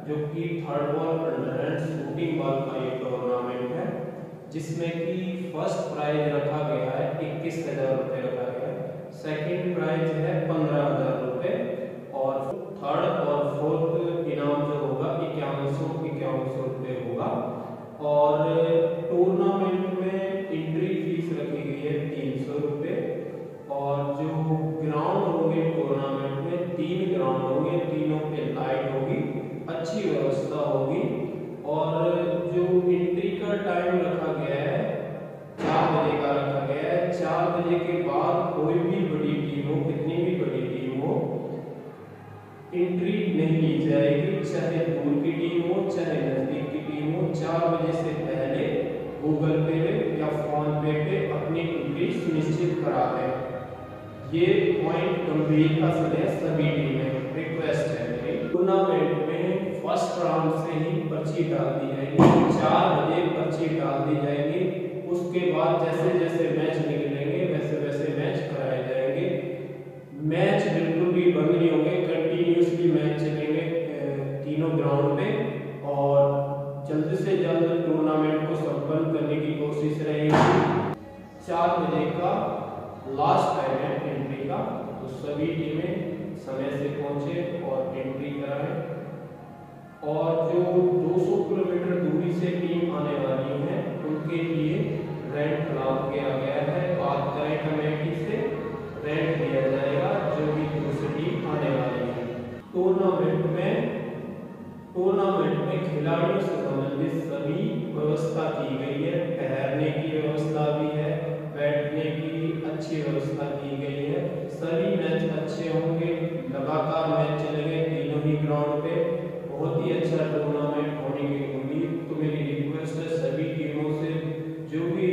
जो कि third ball under and shooting ball का ये टूर्नामेंट है, जिसमें कि फर्स्ट प्राइज रखा गया है 21,000 रुपये रखा गया है, सेकंड प्राइज है 15,000 रुपये और थर्ड और फोर्थ इनाम जो होगा 51,100 रुपये होगा। और टूर्नामेंट में एंट्री फीस रखी गई है 300 रुपये और जो ग्राउंड होंगे टूर्नामेंट में 3 ग्राउंड होंगे, तीनों पे लाइट होगी, अच्छी व्यवस्था होगी। और जो एंट्री का टाइम रखा गया है 4 बजे का रखा गया है। 4 बजे के बाद कोई भी बड़ी टीम हो, कितनी भी बड़ी टीम हो, एंट्री नहीं ली जाएगी, चाहे दूर की टीम हो चाहे नजदीक की टीम हो। 4 बजे से पहले गूगल पे या फोन पे अपनी एंट्री सुनिश्चित करा दें। ये पॉइंट गंभीरता से है सभी टीमें, रिक्वेस्ट है मेरी। टूर्नामेंट में फर्स्ट राउंड से ही पर्ची डाल दी जाएगी, 4 बजे पर्ची डाल दी जाएगी। उसके बाद जैसे जैसे मैच निकलेंगे वैसे वैसे मैच कराए जाएंगे। मैच बिल्कुल भी बंद नहीं होंगे, कंटिन्यूसली मैच चलेंगे तीनों ग्राउंड में और जल्द से जल्द टूर्नामेंट को संपन्न करने की कोशिश रहेगी। 4 बजे का लास्ट टाइम है एंट्री का, तो सभी टीमें समय से पहुंचे और एंट्री कराएं। और जो 200 किलोमीटर दूरी से टीम आने वाली है उनके लिए रेंट अलाउ किया गया है। बात करें कमेटी से, रेंट दिया जाएगा जो भी दूसरी टीम आने वाली है। टूर्नामेंट में खिलाड़ियों से संबंधित सभी व्यवस्था की गई है, ठहरने की व्यवस्था भी है, बैठने की अच्छी व्यवस्था की गई है। सभी मैच अच्छे होंगे, लगातार मैच चलेंगे तीनों ही ग्राउंड पे। बहुत ही अच्छा टूर्नामेंट होने की उम्मीद। तो मेरी रिक्वेस्ट है सभी टीमों से, जो भी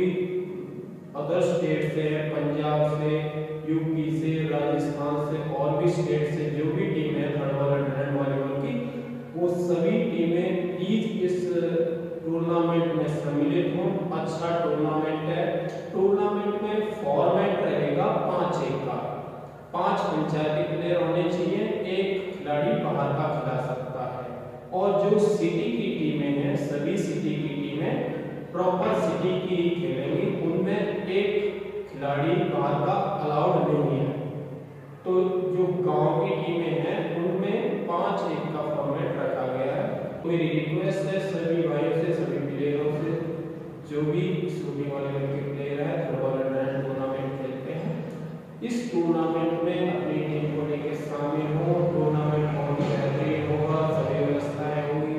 अदर स्टेट से है, पंजाब से, यूपी से, राजस्थान से और भी स्टेट से जो भी टीम है third ball under and volleyball की, वो सभी टीमें प्लीज इस टूर्नामेंट में सम्मिलित हों। अच्छा टूर्नामेंट है। टूर्नामेंट में फॉर्मेट रहेगा 5-1 का। 5 पंचायती प्लेयर होने चाहिए, 1 खिलाड़ी बाहर का खिला सकता है। और जो सिटी की टीमें हैं, सभी सिटी की टीमें प्रॉपर सिटी की ही खेलेंगी, उनमें 1 खिलाड़ी बाहर का अलाउड नहीं है। तो जो गांव की टीमें हैं उनमें 5-1 का फॉर्मेट रखा गया है। तो मेरी रिक्वेस्ट है सभी भाइयों से, सभी प्लेयरों से, जो भी शूटिंग वॉलीबॉल के प्लेयर है थर्ड बॉल अंडर टूर्नामेंट खेलते हैं, इस टूर्नामेंट में अपनी टीम को लेकर शामिल हो। टूर्नामेंट बहुत बेहतरीन होगा, सभी व्यवस्थाएं होंगी,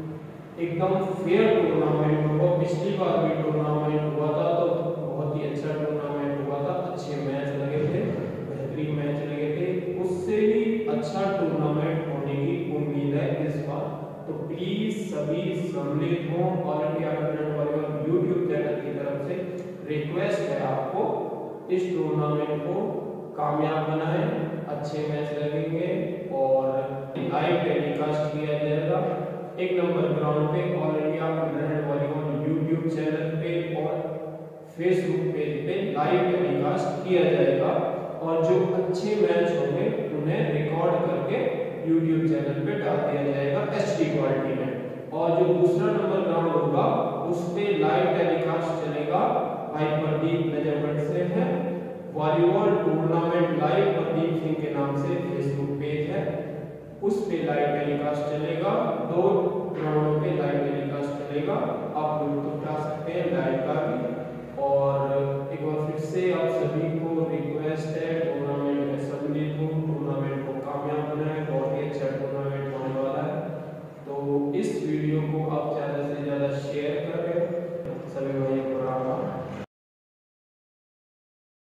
एकदम फेयर टूर्नामेंट होगा। पिछली बार भी टूर्नामेंट हुआ था तो बहुत ही अच्छा टूर्नामेंट हुआ था, अच्छे मैच लगे थे, बेहतरीन मैच लगे थे। उससे भी अच्छा टूर्नामेंट होने की उम्मीद है इस बार। तो प्लीज सभी सम्मिलित हों। All India under volleyball YouTube channel की तरफ से रिक्वेस्ट है आपको, इस टूर्नामेंट को कामयाब बनाएं, अच्छे मैच लगेंगे और लाइव टेलीकास्ट किया जाएगा 1 नंबर ग्राउंड पे, all India under volleyball YouTube channel पे और फेसबुक पेज पे लाइव टेलीकास्ट किया जाएगा। और जो अच्छे मैच होंगे उन्हें रिकॉर्ड करके यूट्यूब चैनल पे डाल दिया जाएगा HD क्वालिटी में। और जो दूसरा नंबर ग्राउंड होगा उस पे लाइव टेलीकास्ट चलेगा। भाई प्रदीप नजरगढ़ से है, volleyball tournament live Pradeep Singh के नाम से फेसबुक पेज है, उस पे लाइव टेलीकास्ट चलेगा। 2 ग्राउंडों पे लाइव टेलीकास्ट चलेगा, आप लुत्फ उठा सकते हैं लाइव का भी। और एक बार फिर से आप सभी को रिक्वेस्ट है